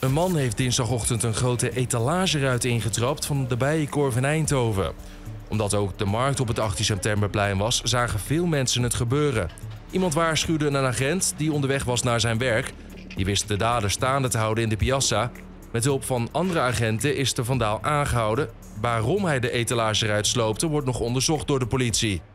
Een man heeft dinsdagochtend een grote etalageruit ingetrapt van de Bijenkorf in Eindhoven. Omdat ook de markt op het 18 septemberplein was, zagen veel mensen het gebeuren. Iemand waarschuwde een agent die onderweg was naar zijn werk. Die wist de dader staande te houden in de piazza. Met hulp van andere agenten is de vandaal aangehouden. Waarom hij de etalageruit sloopte, wordt nog onderzocht door de politie.